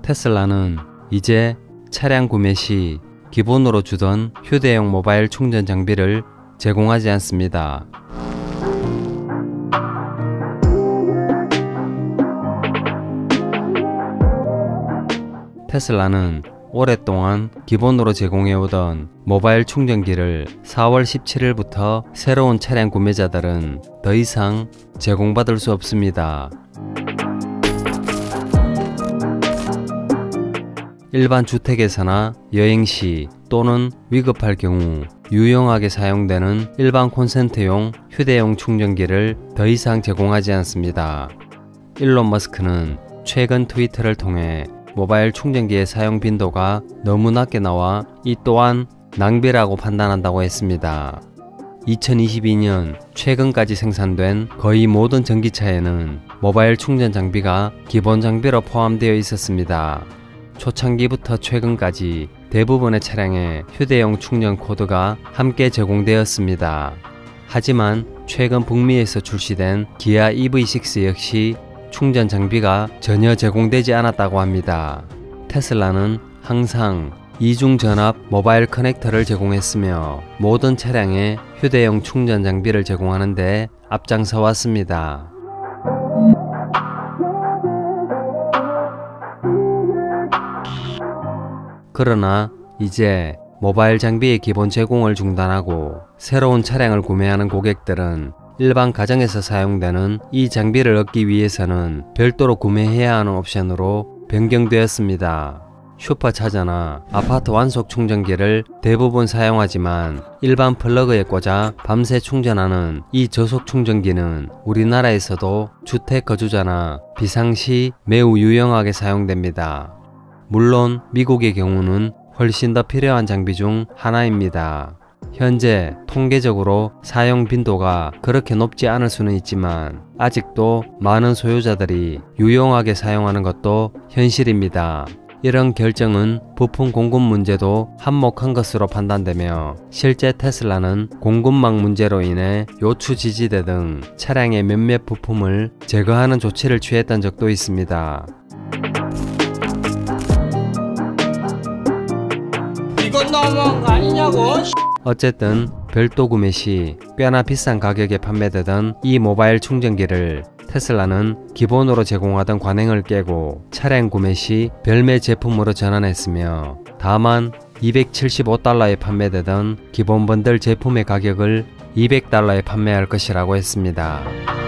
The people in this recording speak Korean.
테슬라는 이제 차량 구매 시 기본으로 주던 휴대용 모바일 충전 장비를 제공하지 않습니다. 테슬라는 오랫동안 기본으로 제공해오던 모바일 충전기를 4월 17일부터 새로운 차량 구매자들은 더 이상 제공받을 수 없습니다. 일반 주택에서나 여행시 또는 위급할 경우 유용하게 사용되는 일반 콘센트용 휴대용 충전기를 더 이상 제공하지 않습니다. 일론 머스크는 최근 트위터를 통해 모바일 충전기의 사용 빈도가 너무 낮게 나와 이 또한 낭비라고 판단한다고 했습니다. 2022년 최근까지 생산된 거의 모든 전기차에는 모바일 충전 장비가 기본 장비로 포함되어 있었습니다. 초창기부터 최근까지 대부분의 차량에 휴대용 충전 코드가 함께 제공되었습니다. 하지만 최근 북미에서 출시된 기아 EV6 역시 충전 장비가 전혀 제공되지 않았다고 합니다. 테슬라는 항상 이중 전압 모바일 커넥터를 제공했으며 모든 차량에 휴대용 충전 장비를 제공하는 데 앞장서 왔습니다. 그러나 이제 모바일 장비의 기본 제공을 중단하고 새로운 차량을 구매하는 고객들은 일반 가정에서 사용되는 이 장비를 얻기 위해서는 별도로 구매해야 하는 옵션으로 변경되었습니다. 슈퍼차저나 아파트 완속 충전기를 대부분 사용하지만 일반 플러그에 꽂아 밤새 충전하는 이 저속 충전기는 우리나라에서도 주택 거주자나 비상시 매우 유용하게 사용됩니다. 물론 미국의 경우는 훨씬 더 필요한 장비 중 하나입니다. 현재 통계적으로 사용 빈도가 그렇게 높지 않을 수는 있지만 아직도 많은 소유자들이 유용하게 사용하는 것도 현실입니다. 이런 결정은 부품 공급 문제도 한몫한 것으로 판단되며 실제 테슬라는 공급망 문제로 인해 요추 지지대 등 차량의 몇몇 부품을 제거하는 조치를 취했던 적도 있습니다. 이건 너무한 거 아니냐고. 어쨌든 별도 구매 시 꽤나 비싼 가격에 판매되던 이 모바일 충전기를 테슬라는 기본으로 제공하던 관행을 깨고 차량 구매 시 별매 제품으로 전환했으며 다만 $275에 판매되던 기본 번들 제품의 가격을 $200에 판매할 것이라고 했습니다.